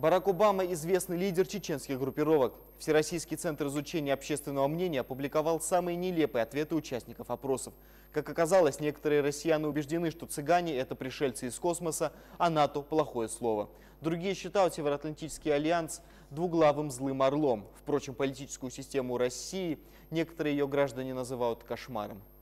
Барак Обама – известный лидер чеченских группировок. Всероссийский центр изучения общественного мнения опубликовал самые нелепые ответы участников опросов. Как оказалось, некоторые россияне убеждены, что цыгане – это пришельцы из космоса, а НАТО – плохое слово. Другие считают Североатлантический альянс двуглавым злым орлом. Впрочем, политическую систему России некоторые ее граждане называют кошмаром.